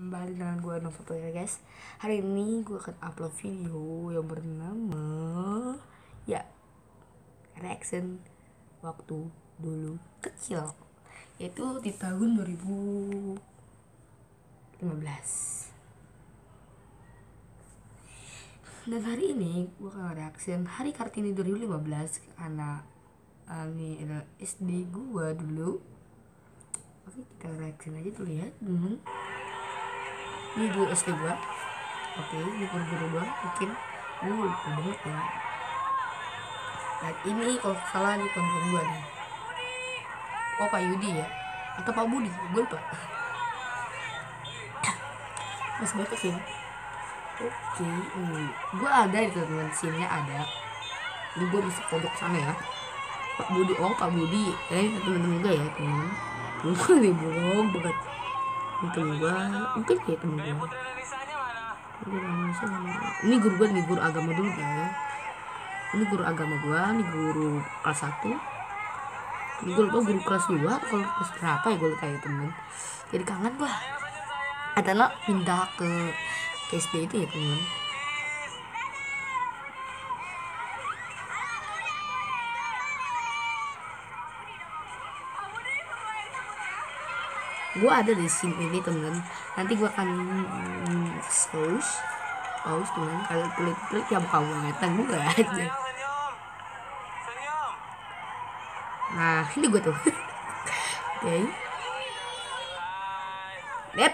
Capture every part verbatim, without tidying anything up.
Kembali dengan gue Nova ya guys. Hari ini gue akan upload video yang bernama ya reaction waktu dulu kecil, yaitu di tahun dua ribu lima belas. Dan hari ini gue akan reaction hari Kartini dua ribu lima belas karena uh, ini adalah S D gue dulu. Oke, kita reaction aja dulu ya. Hmm. Ini dulu S D gua. Oke, ini guru-guru gua mungkin gue lupa banget ya. Dan ini kalau salah nih teman gua nih. Oh, Pak Yudi ya, atau Pak Budi, gue lupa. Mas baca sih. Oke, ini gua ada di teman sini ada. Ini gua bisa kodok sana ya. Pak Budi, oh Pak Budi, eh teman-teman gue ya teman. Gue nih bohong banget. Ini temen gue, mungkin kayak temen gue. Ini guru gue, nih guru agama dulu ya. Ini guru agama gue, ini guru kelas satu. Ini gue lupa guru kelas dua atau kelas berapa ya, gue lupa ya temen. Jadi kangen gue. Ada anak pindah ke S D itu ya temen. Gue ada di sini ini temen. Nanti gue akan pause pause temen. Kalau klik-klik ya buka bangetan gue aja. Nah ini gue tuh. Oke, okay. Dep.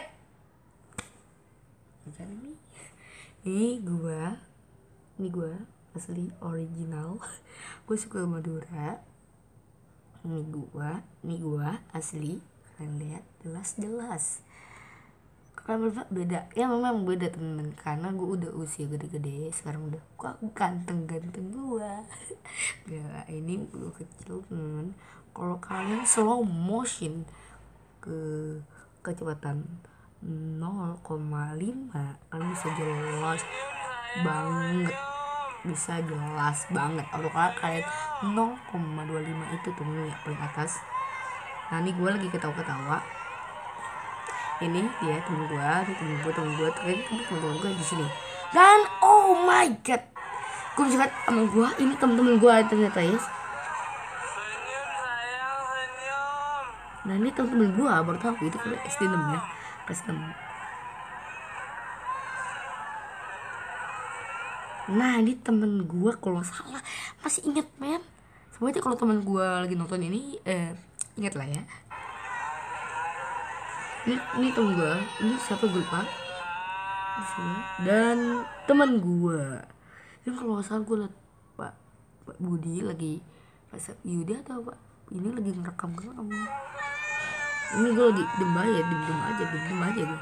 Ini gue, ini gue asli original. Gue suka Madura. Ini gue, ini gue asli. Kalian lihat jelas-jelas. Kalau beda, ya memang beda temen. Karena gue udah usia gede-gede, sekarang udah kok ganteng-ganteng gue. Ya ini gue kecil temen. Kalau kalian slow motion ke kecepatan nol koma lima, kalian bisa jelas banget, bisa jelas banget. Kalau kalian nol koma dua lima itu temen ya paling atas. Nah ini gue lagi ketawa-ketawa. Ini dia temen gue, ini temen gue, temen gue, temen temen gue di sini. Dan oh my god, gue bisa lihat temen gue, ini temen-temen gue ternyata ya. Nah ini temen-temen gue baru tahu itu kalau S D enam ya, kelas enam. Nah ini temen gue kalau salah masih inget men. Sebenarnya kalau temen gue lagi nonton ini eh, ingat lah ya. Ini, ini temen gue, ini siapa gue lupa. Dan temen gue, ini kalau nggak salah gue liat Pak Pak Budi lagi, Pak Yudi atau Pak ini lagi ngerekam ngerekam. Ini gue lagi dem aja, dem dem aja, dem dem aja gue.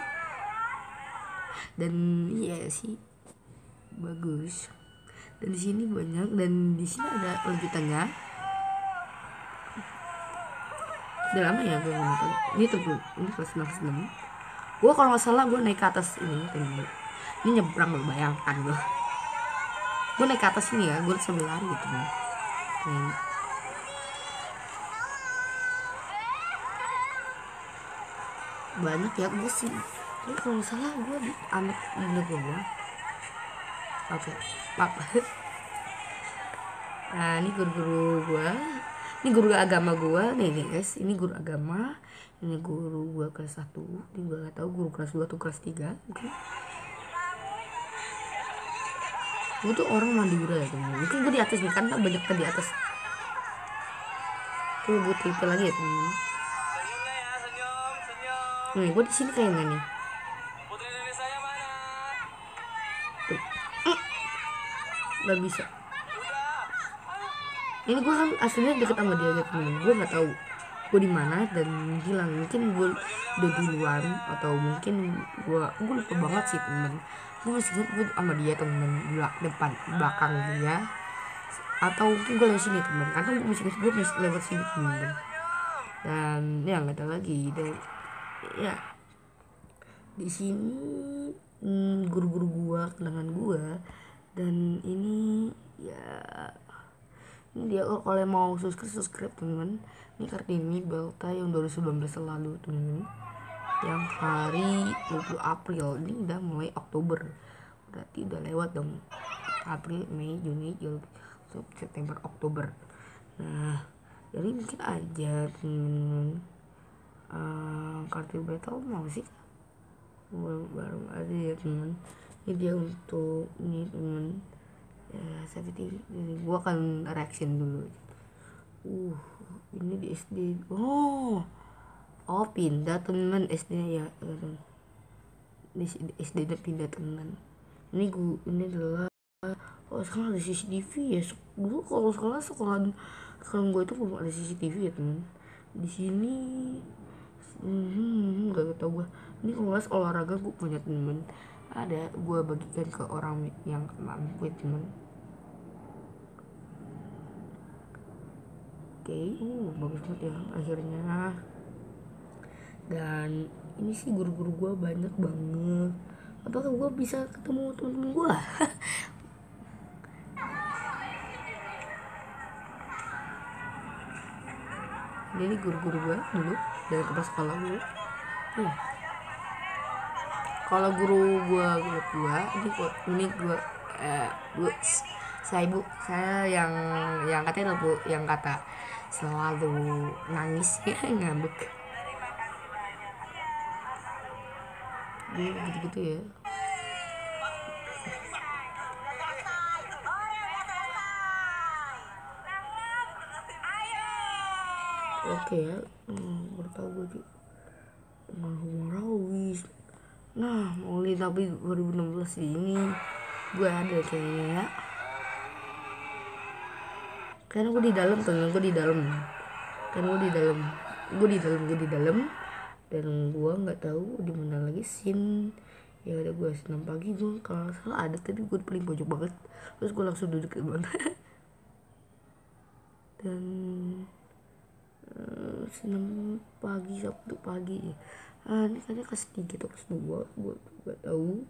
Dan iya sih bagus. Dan di sini banyak, dan di sini ada lanjutannya. Udah lama ya gue nonton. Ini tuh ini kelas enam. Gue kalau nggak salah gue naik ke atas ini temen. Ini nyebrang lo, bayangkan lo. Gue naik ke atas ini ya, gue sambil lari gitu nih. Hmm. Banyak ya gue sih. Ini kalau nggak salah gue di anak ini gue. Oke, maaf. Nah ini guru-guru gue. Ini guru agama gue nih guys. Ini guru agama. Ini guru gue kelas satu. Ini gue gak tahu guru kelas dua atau kelas tiga. Mungkin gue tuh orang Madura ya temen. Mungkin gue di atas nih, kan banyak kan di atas. Tuh gue tipe lagi ya temen. Nih gue di sini kayaknya nih. Gak bisa. Ini gue kan aslinya deket sama dia gitu temen. Gue nggak tahu gue di mana dan hilang. Mungkin gue udah duluan atau mungkin gue gue lupa banget sih temen. Gue masih ingat gue sama dia temen, belak depan belakang dia, atau mungkin gue lewat sini temen. Karena gue masih gue masih lewat sini temen. Dan ya nggak ada lagi. Dan ya di sini hmm, guru-guru gue, kenangan gue. Dan ini ya ini dia, kalau kalian mau subscribe subscribe temen. Ini Kartini Belta yang dua ribu sembilan belas lalu temen. yang hari dua puluh April. Ini udah mulai Oktober, berarti udah lewat dong. April, Mei, Juni, Juli, September, Oktober. Nah, jadi mungkin aja temen-temen uh, kartu battle mau sih baru, baru ada ya temen. Ini dia untuk ini temen ya, safety. Jadi gua akan reaction dulu. Uh, ini di S D. Oh, oh pindah temen S D ya. Di S D pindah temen. Ini gua ini adalah oh sekarang ada C C T V ya. Dulu kalau sekolah sekolah sekarang gue itu belum ada C C T V ya temen. Di sini hmm, gak tau gue. Ini kelas olahraga gue punya temen. Ada gue bagikan ke orang yang mampu ya temen. Oke, okay. uh bagus banget ya akhirnya. Dan ini sih guru-guru gue banyak banget. Apakah gue bisa ketemu temen-temen gue? Ini guru-guru gue dulu dari kepala sekolah gue. Hmm. Kalau guru gue guru gue ini gue ini gue eh, bu saya bu saya yang yang katanya bu yang kata selalu nangis ya ngambek. Dia gitu-gitu ya. Oke ya, hmm, bertahu gue juga Marawis. Nah, mulai tapi dua ribu enam belas ini gue ada kayaknya ya. Karena gue di dalam, temen gue di dalam. Karena gue di dalam, gue di dalam, gue di dalam. Dan gue nggak tahu di mana lagi scene. Ya ada gue senam pagi gue kalau salah ada tapi gue paling pojok banget. Terus gue langsung duduk di mana. Dan uh, senam pagi Sabtu pagi. Ah, ini kayaknya kelas tiga atau kelas dua, gue gak tahu.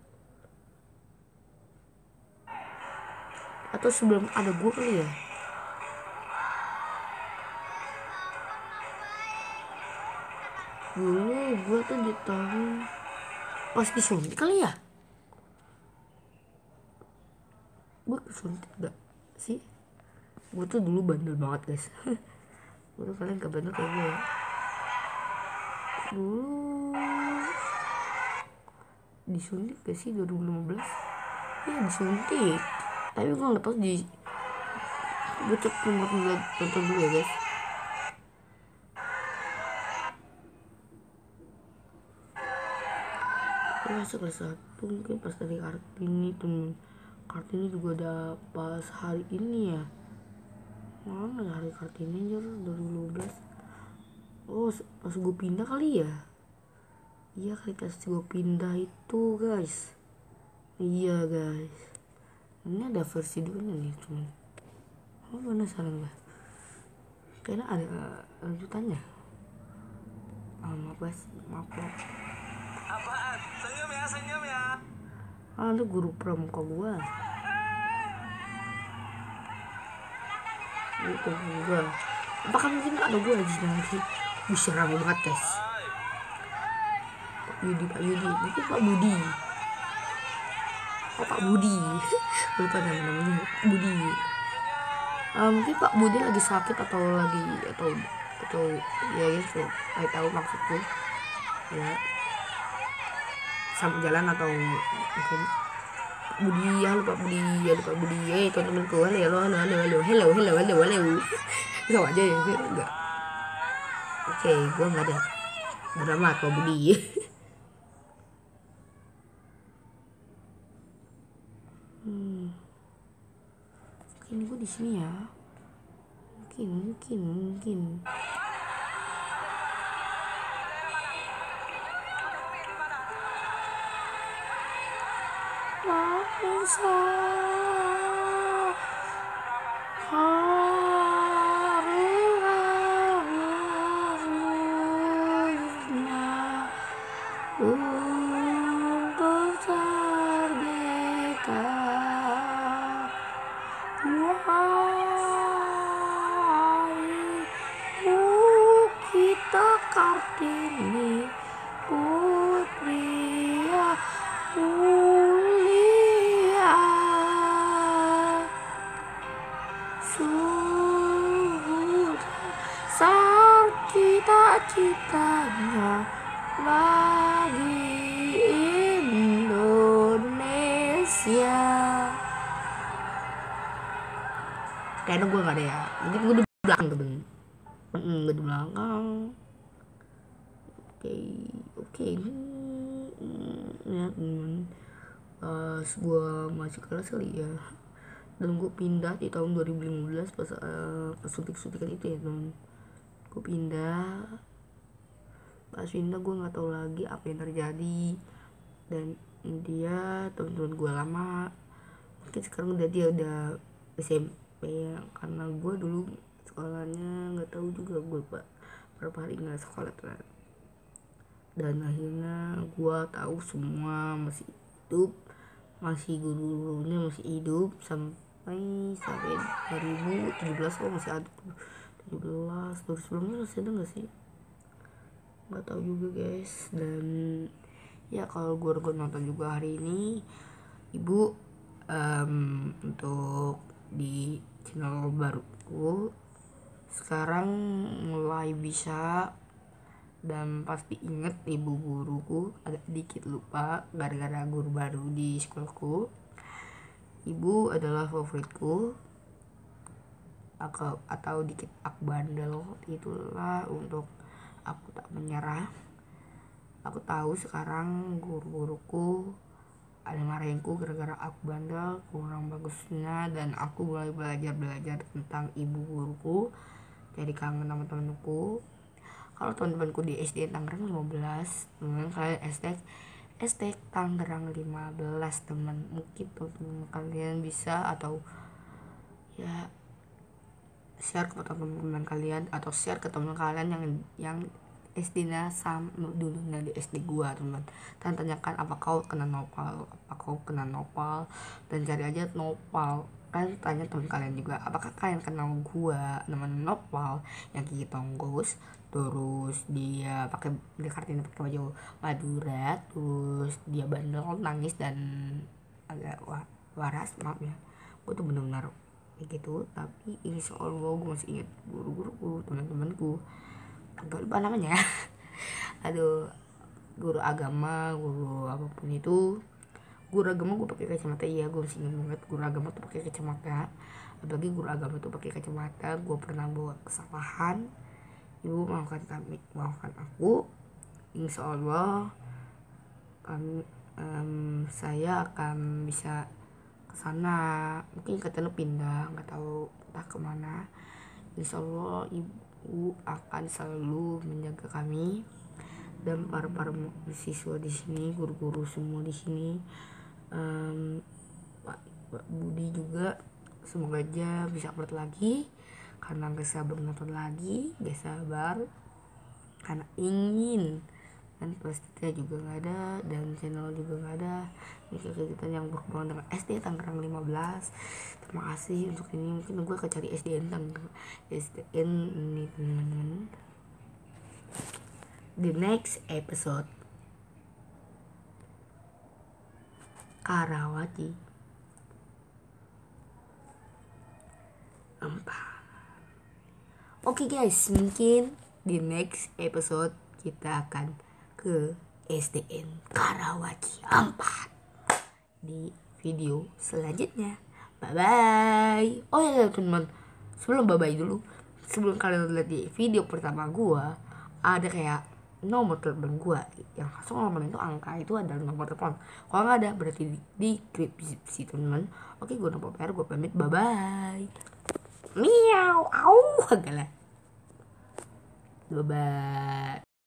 Atau sebelum ada gue kali ya. Dulu gue tuh di tahun pas disuntik kali ya. Gue kesuntik gak sih? Gue tuh dulu bandel banget guys. Gue tuh kalian gak bandel kayak gue ya. Dulu disuntik gak sih dua ribu lima belas? Ya disuntik. Tapi gue gak tau di gue cek nomor tonton dulu ya guys. Gue masuk kelas satu mungkin pas dari Kartini temen. Kartini juga ada pas hari ini ya. Mana ya hari Kartini aja dua ribu lima belas. Oh pas gue pindah kali ya. Iya kali pas gue pindah itu guys. Iya guys. Ini ada versi dua nih teman. Oh penasaran lah. Kayaknya ada uh, lanjutannya. Ah, maaf guys, maaf loh. Apaan? Senyum ya, senyum ya. Ah itu guru pramuka gue. Itu gue. Apakah mungkin ada gue lagi nanti? Bisa ramai banget guys. Yudi, Pak Yudi, mungkin Pak Budi. Oh Pak Budi, lupa nama namanya Budi. Uh, mungkin Pak Budi lagi sakit atau lagi atau atau ya gitu, saya tahu maksudku. Ya, sampai jalan atau mungkin Budi ya lupa Budi ya lupa Budi ya itu temanku halo halo halo halo halo halo halo halo sama aja ya enggak. Oke, okay, gue nggak ada drama Pak Budi. Hmm. Mungkin gue di sini ya. Mungkin, mungkin, mungkin. Bangsa harusnya untuk merdeka. Wahai kita Kartini, ya kayaknya gue gak ada ya, mungkin gue di belakang temen hmm, gue di belakang. Oke oke hmm, ya temen pas gue masih kelas kali ya, dan gue pindah di tahun dua ribu lima belas pas uh, pas suntik-suntikan itu ya teman. Gue pindah, pas pindah gue nggak tahu lagi apa yang terjadi, dan dia teman-teman gue lama mungkin sekarang udah dia udah S M P ya, karena gue dulu sekolahnya nggak tahu juga, gue pak berapa hari nggak sekolah ternyata. Dan akhirnya gue tahu semua masih hidup, masih guru-gurunya masih hidup sampai sampai dua ribu tujuh belas. Oh masih ada tujuh belas, dua ribu sembilan belas masih ada nggak sih, nggak tahu juga guys. Dan ya kalau gue gue nonton juga hari ini ibu um, untuk di channel baruku sekarang mulai bisa, dan pasti inget ibu guruku, agak dikit lupa gara-gara guru baru di sekolahku. Ibu adalah favoritku, atau, atau dikit aku bandel, itulah untuk aku tak menyerah. Aku tahu sekarang guru-guruku ada marahinku gara-gara aku bandel, kurang bagusnya, dan aku mulai belajar-belajar tentang ibu guruku, jadi kangen sama temanku. Kalau teman-temanku di S D Tangerang lima belas, teman kalian S D S D Tangerang lima belas teman, mungkin teman kalian bisa atau ya share ke teman-teman kalian, atau share ke teman kalian yang yang S D-nya sama dulunya di S D gua teman. Dan tanyakan apa kau kena nopal, apa kau kena nopal, dan cari aja nopal. Kan tanya teman kalian juga, apakah kalian kenal gua namanya Nopal yang gigi tonggos, terus dia pakai dia kartunya pakai baju Madura, terus dia bandel, nangis, dan agak waras, maaf ya, gua tuh benar-benar kayak gitu. Tapi insya Allah gue masih ingat guru-guruku, teman-temanku, agak lupa namanya. Aduh, guru agama, guru apapun itu. Guru agama gue pakai kacamata, iya gue masih ingat banget guru agama tuh pakai kacamata. Apalagi guru agama tuh pakai kacamata. Gue pernah buat kesalahan, ibu maafkan kami, maafkan aku. Insya Allah kami, um, saya akan bisa kesana. Mungkin katanya pindah, nggak tahu entah kemana. Insya Allah ibu akan selalu menjaga kami dan para para siswa di sini, guru-guru semua di sini. Um, Pak, Pak Budi juga semoga aja bisa upload lagi, karena gak sabar nonton lagi, gak sabar karena ingin, dan pastinya juga gak ada, dan channel juga gak ada. Ini kegiatan yang berhubungan dengan S D Tangerang lima belas. Terima kasih untuk ini. Mungkin gue akan cari S D N Tangerang, S D N ini teman-teman. The next episode Karawaci empat. Oke okay guys, mungkin di next episode kita akan ke S D N Karawaci empat di video selanjutnya. Bye bye. Oh ya teman-teman, sebelum bye bye dulu, sebelum kalian lihat di video pertama gua, ada kayak nomor telepon gua yang nol delapan itu angka itu adalah nomor telepon. Kalau nggak ada berarti di, di deskripsi teman-teman. Oke, gua Nopal P R, gua pamit, bye bye. Miau, au, agak lah. Bye bye.